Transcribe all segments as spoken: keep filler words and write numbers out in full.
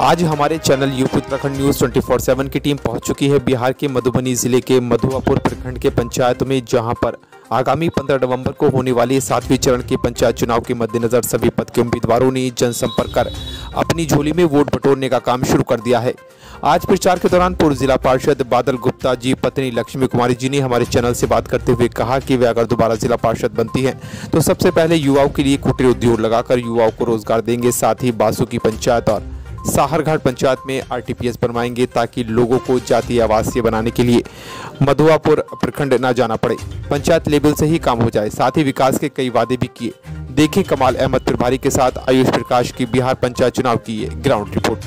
आज हमारे channel UP Uttarakhand news twenty four seven की टीम पहुंच चुकी है बिहार के मधुबनी जिले के मधुआपुर प्रखंड के पंचायत में, जहां पर आगामी पंद्रह नवंबर को होने वाली सातवें चरण के पंचायत चुनाव के मद्देनजर सभी पद के उम्मीदवारों ने जनसंपर्क कर अपनी झोली में वोट बटोरने का काम शुरू कर दिया है। आज प्रचार के दौरान पूर्व जिला पार्षद बादल गुप्ता जी पत्नी लक्ष्मी कुमारी जी ने हमारे चैनल से बात करते हुए कहा कि वे अगर दोबारा जिला पार्षद बनती हैं तो सबसे पहले युवाओं के लिए कुटीर उद्योग लगाकर युवाओं को रोजगार देंगे। साथ ही बासु की पंचायत और साहरघाट पंचायत में आरटीपीएस बनवाएंगे ताकि लोगों को जातीय आवासीय बनाने के लिए मधुआपुर प्रखंड न जाना पड़े, पंचायत लेवल से ही काम हो जाए। साथ ही विकास के कई वादे भी किए। देखें कमाल अहमद प्रभारी के साथ आयुष प्रकाश की बिहार पंचायत चुनाव की ये ग्राउंड रिपोर्ट।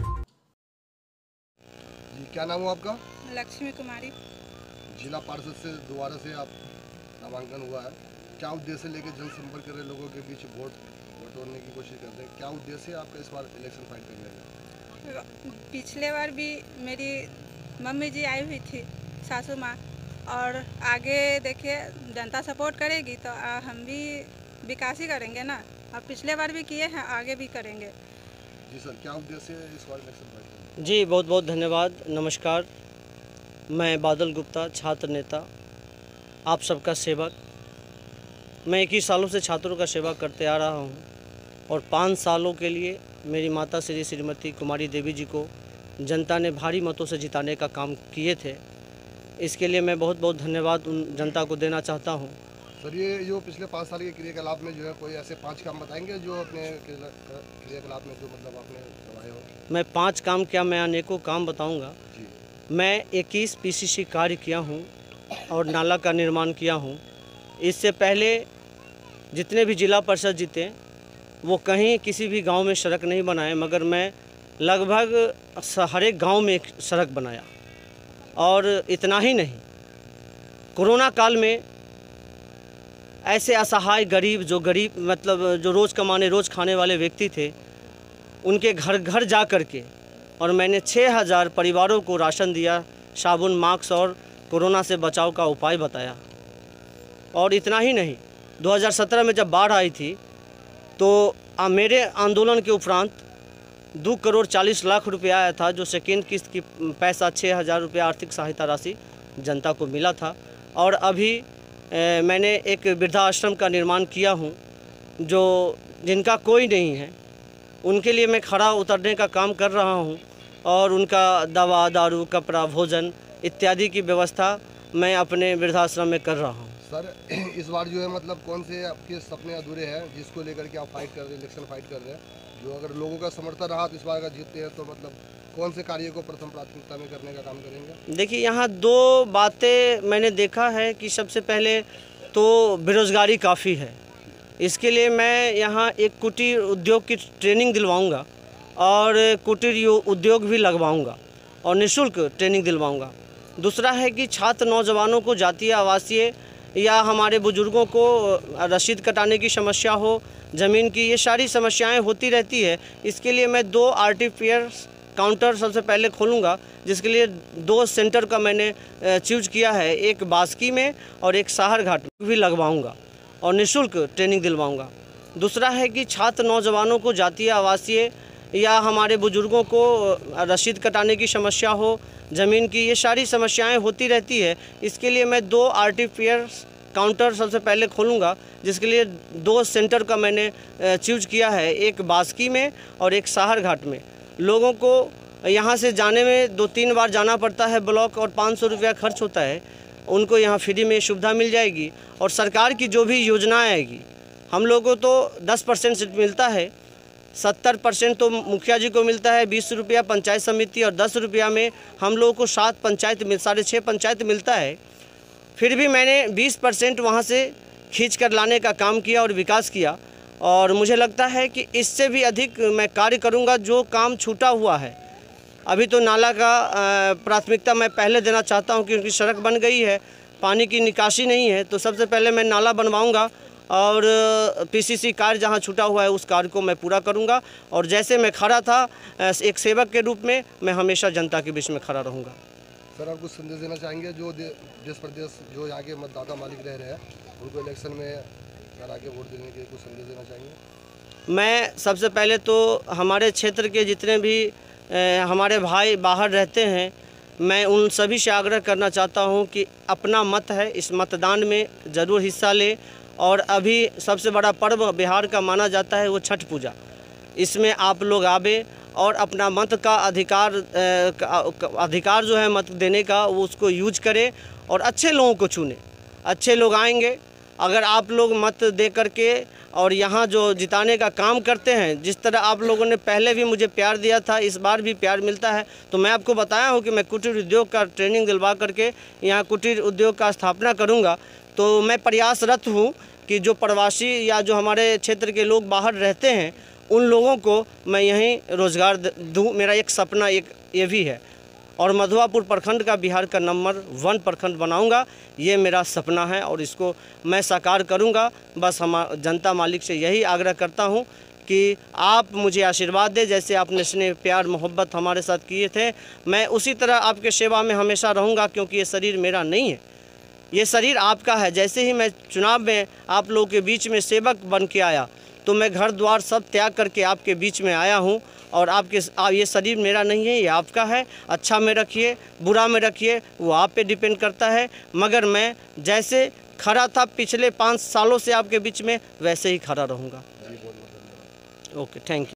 क्या नाम है आपका? लक्ष्मी कुमारी। जिला पार्षद से दोबारा से आप नामांकन हुआ है, क्या उद्देश्य लेके जनसंपर्क कर रहे लोगों के बीच वोट बटोरने की कोशिश करते हैं? क्या उद्देश्य है आपका इस बार इलेक्शन फाइट करने का? पिछले बार भी मेरी मम्मी जी आई हुई थी, सासू माँ, और आगे देखिए जनता सपोर्ट करेगी तो हम भी विकास ही करेंगे ना। अब पिछले बार भी किए हैं, आगे भी करेंगे। जी सर, क्या उद्देश्य है इस बार इलेक्शन फाइट करने? जी बहुत बहुत धन्यवाद। नमस्कार, मैं बादल गुप्ता, छात्र नेता, आप सबका सेवक। मैं इक्कीस सालों से छात्रों का सेवा करते आ रहा हूं और पाँच सालों के लिए मेरी माता श्री श्रीमती कुमारी देवी जी को जनता ने भारी मतों से जिताने का काम किए थे। इसके लिए मैं बहुत बहुत धन्यवाद उन जनता को देना चाहता हूं। सर, ये जो पिछले पाँच साल के क्रियाकलाप में जो है कोई ऐसे पाँच काम बताएंगे जो अपने क्रियाकलाप में जो मतलब आपने करवाए हो? मैं पाँच काम क्या, मैं अनेकों काम बताऊँगा। मैं इक्कीस पीसीसी कार्य किया हूँ और नाला का निर्माण किया हूँ। इससे पहले जितने भी जिला परिषद जीते वो कहीं किसी भी गांव में सड़क नहीं बनाए, मगर मैं लगभग हर एक गाँव में एक सड़क बनाया। और इतना ही नहीं, कोरोना काल में ऐसे असहाय गरीब जो गरीब मतलब जो रोज़ कमाने रोज़ खाने वाले व्यक्ति थे, उनके घर घर जा कर के और मैंने छः हज़ार परिवारों को राशन दिया, साबुन, मास्क और कोरोना से बचाव का उपाय बताया। और इतना ही नहीं, दो हज़ार सत्रह में जब बाढ़ आई थी तो मेरे आंदोलन के उपरांत दो करोड़ चालीस लाख रुपया आया था, जो सेकेंड किस्त की पैसा छः हज़ार रुपया आर्थिक सहायता राशि जनता को मिला था। और अभी ए, मैंने एक वृद्धाश्रम का निर्माण किया हूँ, जो जिनका कोई नहीं है उनके लिए मैं खड़ा उतरने का काम कर रहा हूँ और उनका दवा, दारू, कपड़ा, भोजन इत्यादि की व्यवस्था मैं अपने वृद्धाश्रम में कर रहा हूँ। सर, इस बार जो है मतलब कौन से आपके सपने अधूरे हैं जिसको लेकर के आप फाइट कर रहे हैं, इलेक्शन फाइट कर रहे हैं, जो अगर लोगों का समर्थन रहा तो इस बार अगर जीतते हैं तो मतलब कौन से कार्य को प्रथम प्राथमिकता में करने का काम करेंगे? देखिए, यहाँ दो बातें मैंने देखा है कि सबसे पहले तो बेरोज़गारी काफ़ी है। इसके लिए मैं यहाँ एक कुटीर उद्योग की ट्रेनिंग दिलवाऊँगा और कुटीर उद्योग भी लगवाऊँगा और निःशुल्क ट्रेनिंग दिलवाऊँगा। दूसरा है कि छात्र नौजवानों को जातीय आवासीय या हमारे बुजुर्गों को रसीद कटाने की समस्या हो, ज़मीन की, ये सारी समस्याएं होती रहती है। इसके लिए मैं दो आरटीपीएस काउंटर सबसे पहले खोलूंगा, जिसके लिए दो सेंटर का मैंने चूज किया है, एक बास्की में और एक साहरघाट में भी लगवाऊंगा और निःशुल्क ट्रेनिंग दिलवाऊंगा। दूसरा है कि छात्र नौजवानों को जातीय आवासीय या हमारे बुजुर्गों को रसीद कटाने की समस्या हो, ज़मीन की, ये सारी समस्याएं होती रहती है। इसके लिए मैं दो आरटीपीएस काउंटर सबसे पहले खोलूंगा, जिसके लिए दो सेंटर का मैंने चूज किया है, एक बास्की में और एक साहरघाट में। लोगों को यहाँ से जाने में दो तीन बार जाना पड़ता है ब्लॉक और पाँच सौ रुपया खर्च होता है, उनको यहाँ फ्री में सुविधा मिल जाएगी। और सरकार की जो भी योजनाएँ आएगी, हम लोगों को तो दस परसेंट सीट मिलता है, सत्तर परसेंट तो मुखिया जी को मिलता है, बीस रुपया पंचायत समिति और दस रुपया में हम लोगों को सात पंचायत मिल साढ़े छः पंचायत मिलता है। फिर भी मैंने बीस परसेंट वहाँ से खींच कर लाने का काम किया और विकास किया। और मुझे लगता है कि इससे भी अधिक मैं कार्य करूँगा जो काम छूटा हुआ है। अभी तो नाला का प्राथमिकता मैं पहले देना चाहता हूँ, क्योंकि सड़क बन गई है, पानी की निकासी नहीं है, तो सबसे पहले मैं नाला बनवाऊँगा और पीसीसी कार्य जहां छूटा हुआ है उस कार्य को मैं पूरा करूंगा। और जैसे मैं खड़ा था एक सेवक के रूप में, मैं हमेशा जनता के बीच में खड़ा रहूंगा। सर, आप कुछ संदेश देना चाहेंगे जो दे, देश प्रदेश जो यहाँ के मतदाता मालिक रह रहे हैं उनको इलेक्शन में अगर आगे वोट देने के कुछ संदेश देना चाहेंगे? मैं सबसे पहले तो हमारे क्षेत्र के जितने भी हमारे भाई बाहर रहते हैं, मैं उन सभी से आग्रह करना चाहता हूं कि अपना मत है, इस मतदान में ज़रूर हिस्सा ले। और अभी सबसे बड़ा पर्व बिहार का माना जाता है वो छठ पूजा, इसमें आप लोग आवे और अपना मत का अधिकार अधिकार जो है मत देने का वो उसको यूज करें और अच्छे लोगों को चुने। अच्छे लोग आएंगे, अगर आप लोग मत दे करके और यहाँ जो जिताने का काम करते हैं, जिस तरह आप लोगों ने पहले भी मुझे प्यार दिया था, इस बार भी प्यार मिलता है। तो मैं आपको बताया हूँ कि मैं कुटीर उद्योग का ट्रेनिंग दिलवा करके यहाँ कुटीर उद्योग का स्थापना करूँगा। तो मैं प्रयासरत हूँ कि जो प्रवासी या जो हमारे क्षेत्र के लोग बाहर रहते हैं उन लोगों को मैं यहीं रोज़गार दूँ। मेरा एक सपना एक ये भी है और मधुआपुर प्रखंड का बिहार का नंबर वन प्रखंड बनाऊंगा, ये मेरा सपना है और इसको मैं साकार करूंगा। बस हम जनता मालिक से यही आग्रह करता हूं कि आप मुझे आशीर्वाद दें, जैसे आपने स्नेह प्यार मोहब्बत हमारे साथ किए थे, मैं उसी तरह आपके सेवा में हमेशा रहूंगा, क्योंकि ये शरीर मेरा नहीं है, ये शरीर आपका है। जैसे ही मैं चुनाव में आप लोगों के बीच में सेवक बन के आया तो मैं घर द्वार सब त्याग करके आपके बीच में आया हूँ और आपके आ, ये शरीर मेरा नहीं है, ये आपका है। अच्छा में रखिए, बुरा में रखिए, वो आप पे डिपेंड करता है, मगर मैं जैसे खड़ा था पिछले पाँच सालों से आपके बीच में वैसे ही खड़ा रहूँगा। Okay, thank you.